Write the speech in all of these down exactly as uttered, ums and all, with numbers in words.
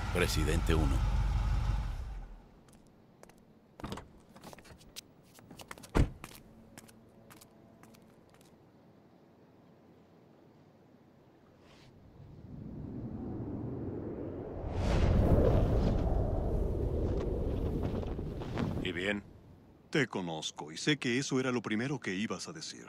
Presidente uno. ¿Y bien? Te conozco y sé que eso era lo primero que ibas a decir.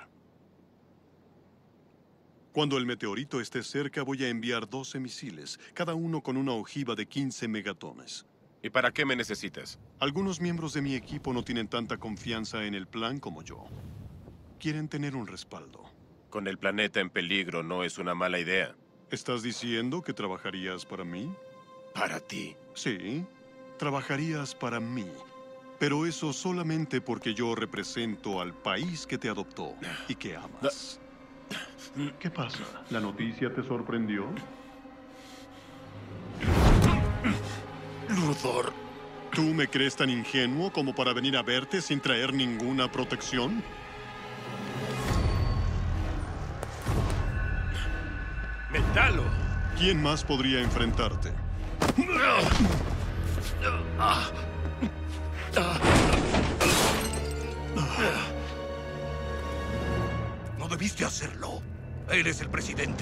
Cuando el meteorito esté cerca, voy a enviar doce misiles, cada uno con una ojiva de quince megatones. ¿Y para qué me necesitas? Algunos miembros de mi equipo no tienen tanta confianza en el plan como yo. Quieren tener un respaldo. Con el planeta en peligro no es una mala idea. ¿Estás diciendo que trabajarías para mí? Para ti. Sí, trabajarías para mí. Pero eso solamente porque yo represento al país que te adoptó y que amas. ¿Qué pasa? ¿La noticia te sorprendió? Luthor. ¿Tú me crees tan ingenuo como para venir a verte sin traer ninguna protección? ¡Metalo! ¿Quién más podría enfrentarte? No debiste hacerlo. Eres el presidente.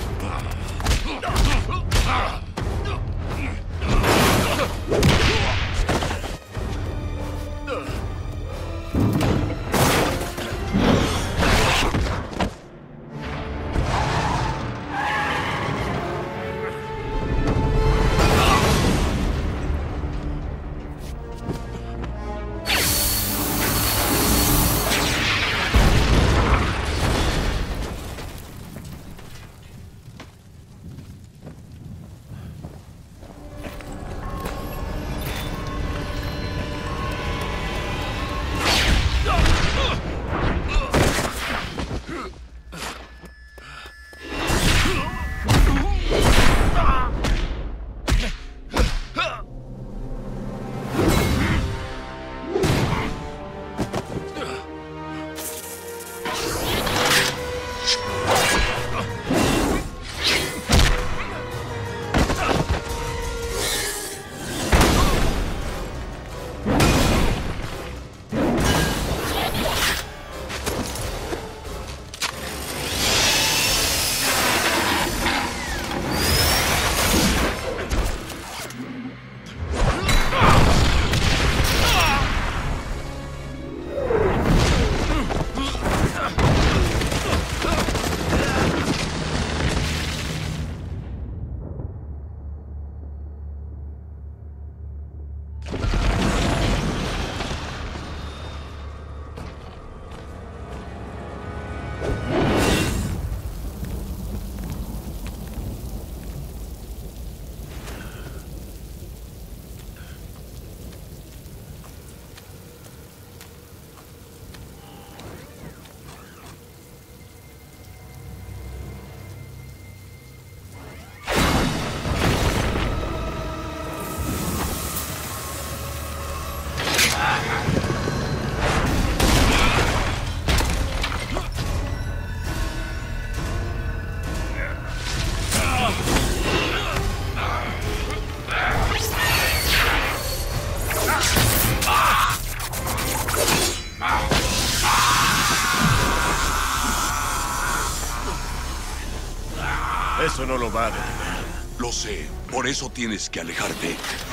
Eso no lo va a detener. Lo sé. Por eso tienes que alejarte.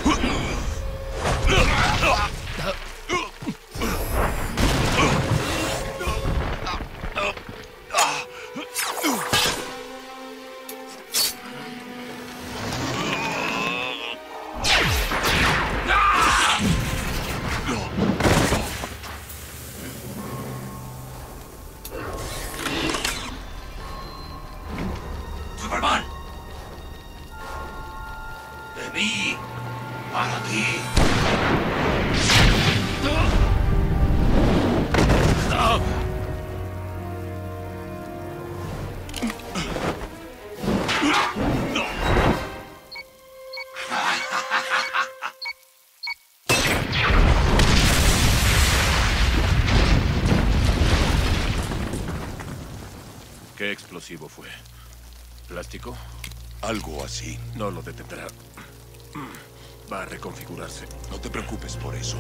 Superman. De mí. Para ti. ¿Qué explosivo fue? ¿Plástico? Algo así. No lo detendrá. Va a reconfigurarse. No te preocupes por eso.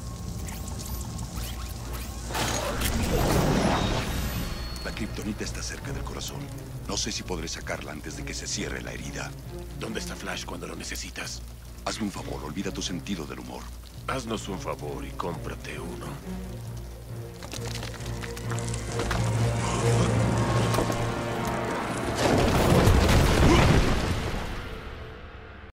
La kriptonita está cerca del corazón. No sé si podré sacarla antes de que se cierre la herida. ¿Dónde está Flash cuando lo necesitas? Hazme un favor, olvida tu sentido del humor. Haznos un favor y cómprate uno.